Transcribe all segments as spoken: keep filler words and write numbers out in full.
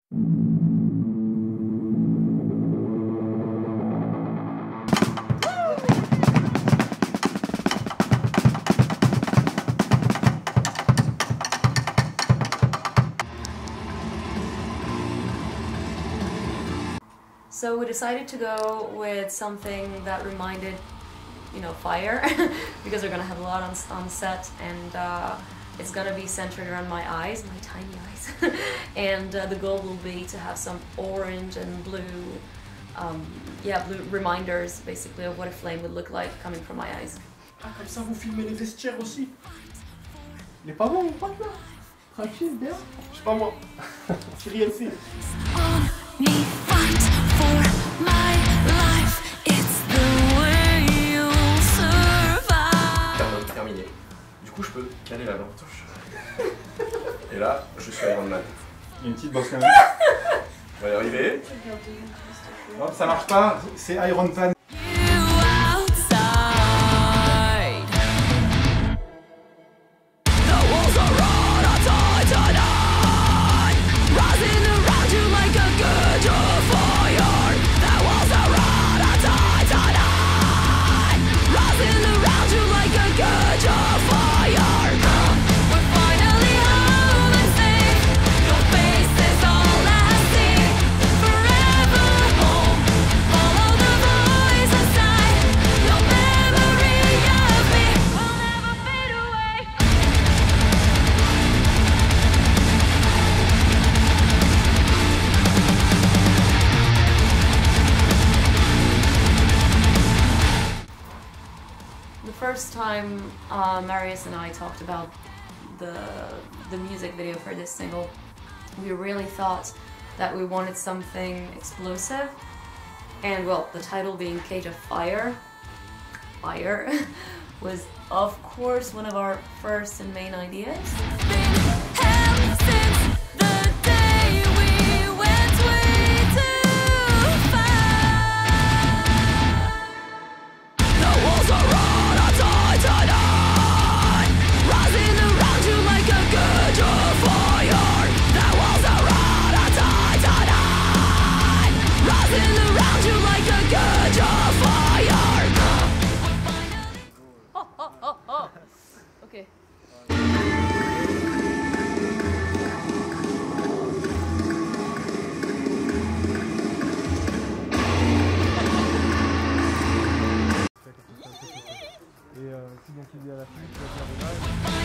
So we decided to go with something that reminded, you know, fire, because we're gonna have a lot on, on set, and uh, it's gonna be centered around my eyes, my tiny eyes, and uh, the goal will be to have some orange and blue, um, yeah, blue reminders, basically, of what a flame would look like coming from my eyes. Ah, comme ça vous filmez les vestiaires aussi. Il est pas bon, mon pote là? Tranquille, bien? Je sais pas moi. C'est rien ici. Terminé. Du coup, je peux caler la lampe torche. Et là, je suis Iron Man. Il y a une petite bosse quand On va y arriver. Non, ça marche pas, c'est Iron Man. The first time uh, Marius and I talked about the, the music video for this single, we really thought that we wanted something explosive, and well, the title being Cage of Fire, Fire, was of course one of our first and main ideas. Okay. Et euh, si donc il dit à la fin, tu vas faire des lives.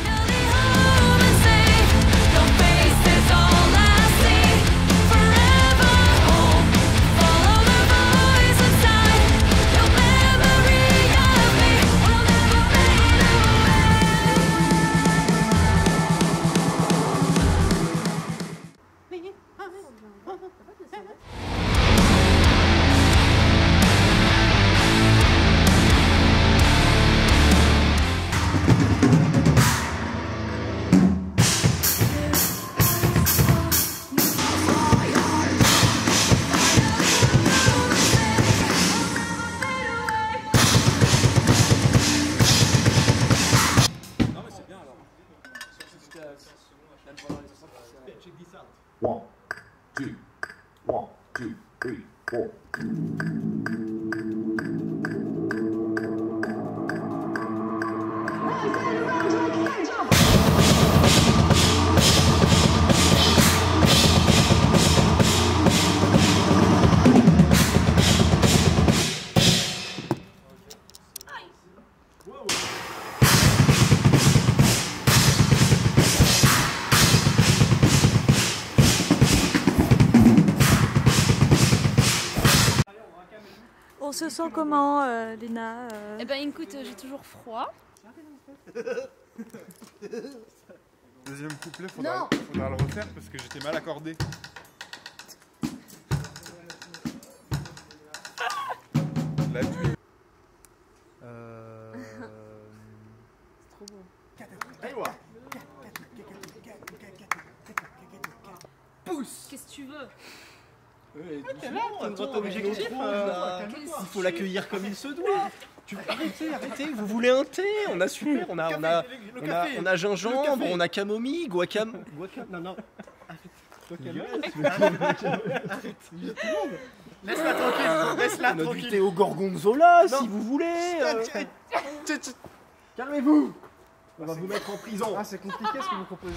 One, two, one, two, three, four. On se sent comment, euh, Léna euh... Eh ben écoute, j'ai toujours froid. Deuxième couplet, faudra, faudra le refaire parce que j'étais mal accordé. La tuile. Euh... C'est trop beau. Pousse. Qu'est-ce que tu veux? Ouais, votre objectif, euh, il faut l'accueillir comme il se doit. Tu... Arrêtez, arrêtez, vous voulez un thé? On a super, on a, on a, on a, on a gingembre, on a camomille, guacam... guacam... Non, non, toi qui gueule. Laisse-la tranquille, laisse-la On a du tranquille. thé au gorgonzola Non. si vous voulez. euh. Calmez-vous. On va vous mettre en prison. Ah, c'est compliqué ce que vous proposez.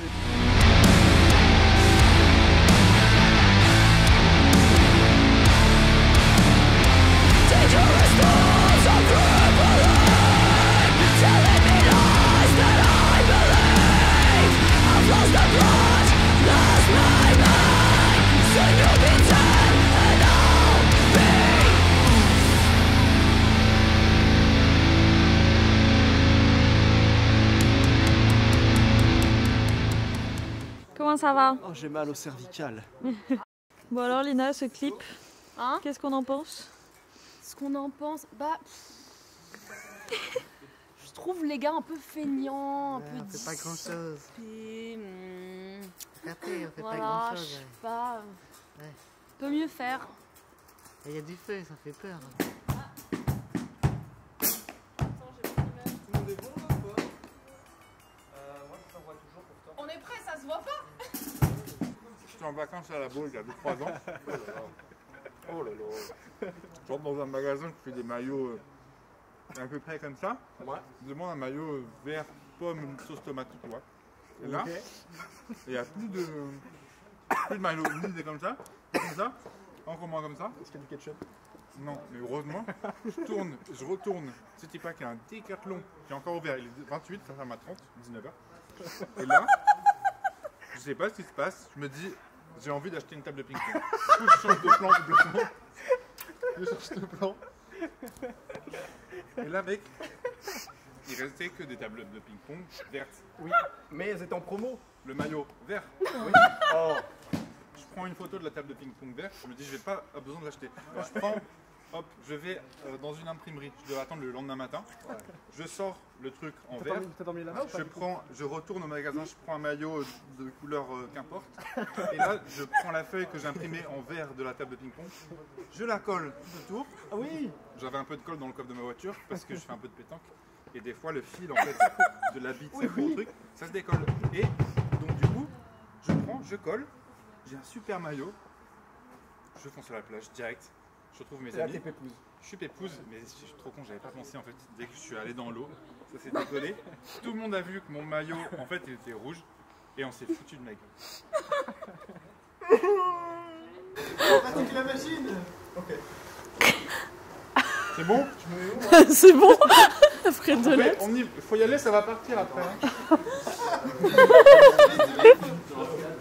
Comment ça va? Oh, j'ai mal au cervical. Bon alors Lina, ce clip, Hein? qu'est-ce qu'on en pense? Ce qu'on en pense, bah. Je trouve les gars un peu feignants, un peu on fait pas grand chose. dissipés, hmm, Regardez, on fait pas Voilà, grand je chose. sais pas. Ouais. Peut mieux faire. Il y a du feu, ça fait peur. On est prêt, ça se voit pas? J'étais en vacances à la Baule il y a deux trois ans. Oh là là. Je rentre dans un magasin qui fait des maillots euh, à peu près comme ça. Ouais. Je demande un maillot euh, vert, pomme, sauce tomate, tu vois. Et là, il n'y a plus de, plus de maillot. Ni des comme ça, comme ça, encore moins comme ça. Est-ce qu'il y a du ketchup? Non, mais heureusement, je tourne, je retourne. C'était pas qu'il y a un décathlon qui est encore ouvert. Il est vingt-huit, ça ferme à trente, dix-neuf heures. Et là, je sais pas ce qui se passe. Je me dis, j'ai envie d'acheter une table de ping-pong. Du coup, je change de plan complètement. Je change de plan. Et là, mec, il restait que des tables de ping-pong vertes. Oui, mais elles étaient en promo. Le maillot vert. Oui. Oh. Je prends une photo de la table de ping-pong verte. Je me dis, je vais pas avoir besoin de l'acheter. Je prends, hop, je vais euh, dans une imprimerie. Je dois attendre le lendemain matin. Je sors le truc en T'as vert. dormi, t'as dormi là-bas ou pas Je prends, je retourne au magasin, je prends un maillot de couleur euh, qu'importe. Et là, je prends la feuille que j'ai imprimée en vert de la table de ping-pong. Je la colle tout autour. Ah oui. J'avais un peu de colle dans le coffre de ma voiture parce que je fais un peu de pétanque. Et des fois, le fil en fait de la bite, Oui, c'est oui. le truc, ça se décolle. Et donc du coup, je prends, je colle. J'ai un super maillot. Je fonce sur la plage direct. Je retrouve mes Et là, amis. t'es pépouze. Je suis pépouze, mais je suis trop con, j'avais pas pensé en fait. Dès que je suis allé dans l'eau, ça s'est décollé. Tout le monde a vu que mon maillot, en fait, il était rouge. Et on s'est foutu de ma gueule. Pratique la machine. Ok. C'est bon? C'est bon. Après de Ouais, on y... faut y aller, ça va partir après. hein.